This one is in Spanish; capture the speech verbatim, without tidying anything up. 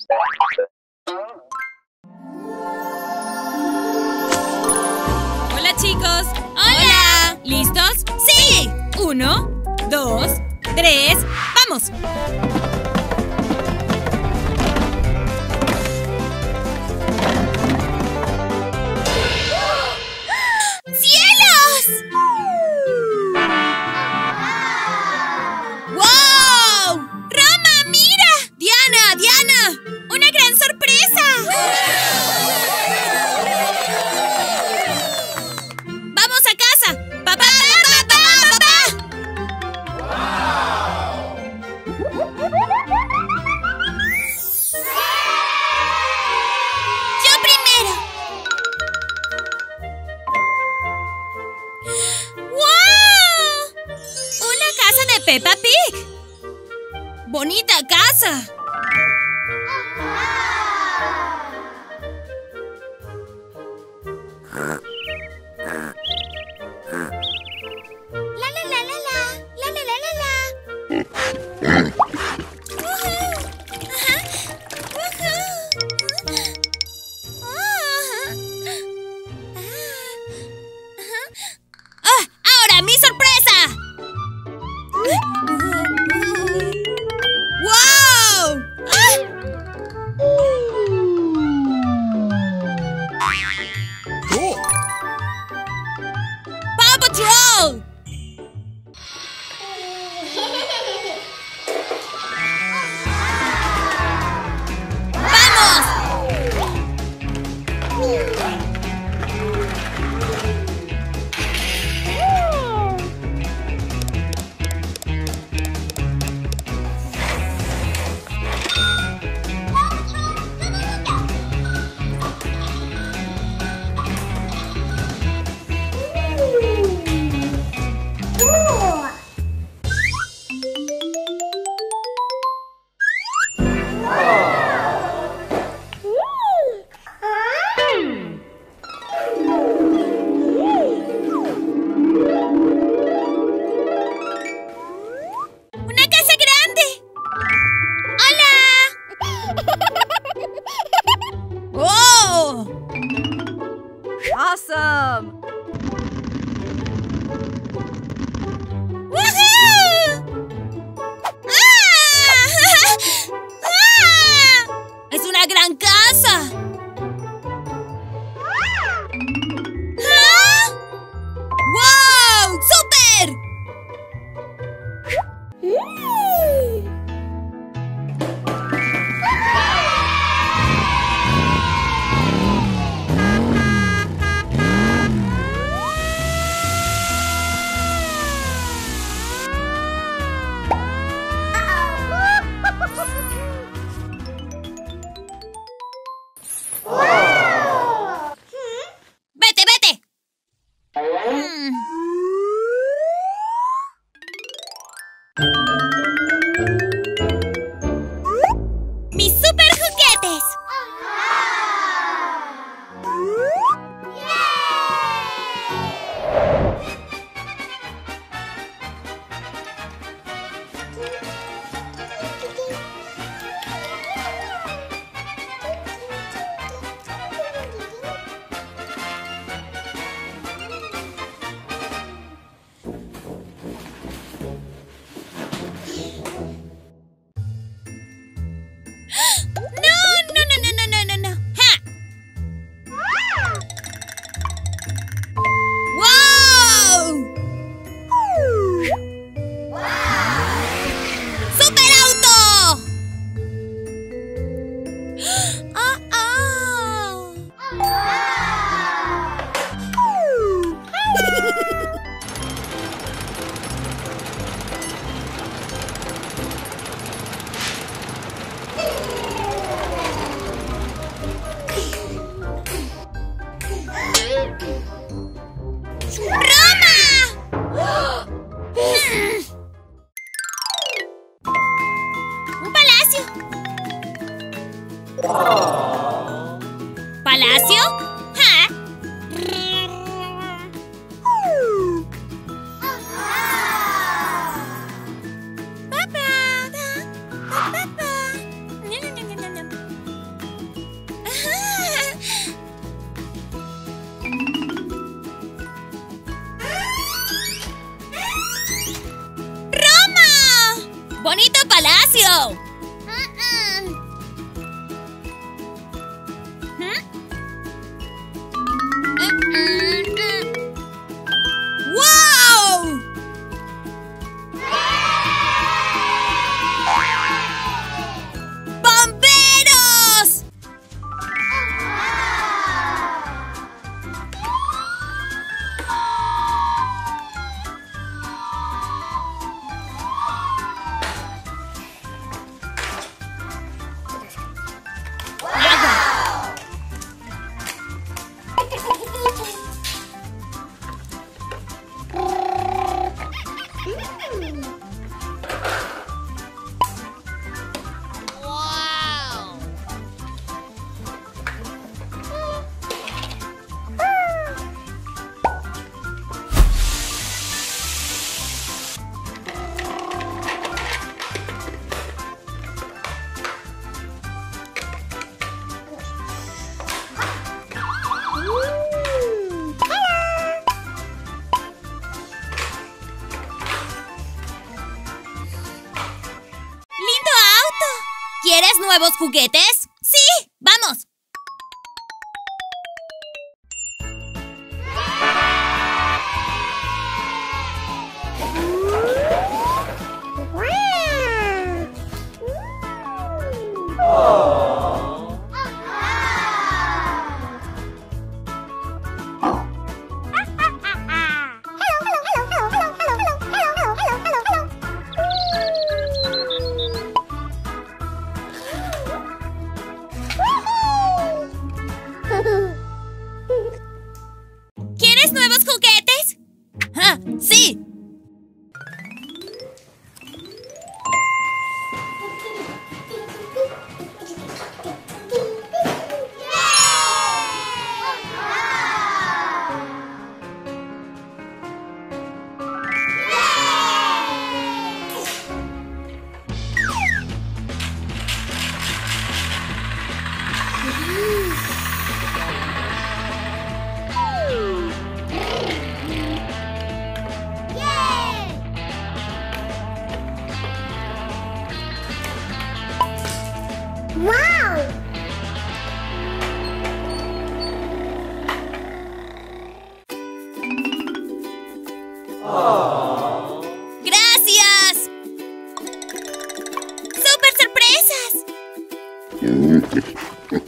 Hola, chicos. ¡Hola! ¿Listos? ¡Sí! Uno, dos, tres, ¡vamos! ¡Cielos! ¡Wow! ¡Roma, mira! ¡Diana, Diana! ¡Una gran sorpresa! ¡Vamos a casa! ¡Papá, papá, papá! ¡Yo primero! ¡Wow! ¡Una casa de Peppa Pig! ¡Bonita casa! La la la la la, la la la la la. Woohoo. Ajá. Woohoo. Ah. Ah, ahora mi sorpresa. ¡Wow! ¡Ah! ¡Paw Patrol! ¡Vamos! ¡Una casa grande! ¡Hola! ¡Oh! Awesome! ¡Woohoo! ¡Ah! ¡Ah! ¡Es una gran casa! ¿Ah? ¡Wow! ¡Súper! ¡Vete, vete! Mm. ¡Mis super juguetes! ¡No, no, no, no, no, no, no! ¡Ja! ¡Wow! ¡Super auto! ¡Oh, oh! ¡Roma! ¡Un palacio! ¿Palacio? ¿Ja? Papá, papá. nuevos juguetes? ¡Sí! ¡Vamos! ¿Quieres nuevos juguetes? ¡Ah, sí! ¡Wow! Oh. ¡Gracias! ¡Súper sorpresas!